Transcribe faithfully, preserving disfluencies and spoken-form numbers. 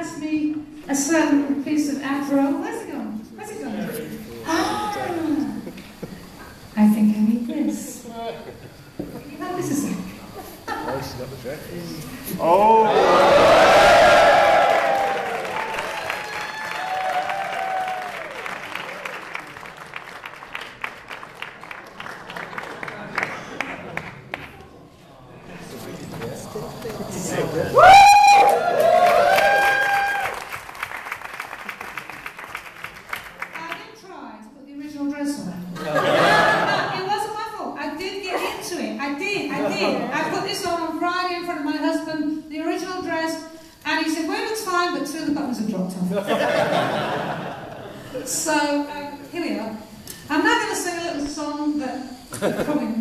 pass me a certain piece of afro. Where's it gone? Where's it gone? Ah, I think I need this. Oh, this is it. Oh, she's got the dress. Oh! So, um, here we are. I'm now going to sing a little song that you probably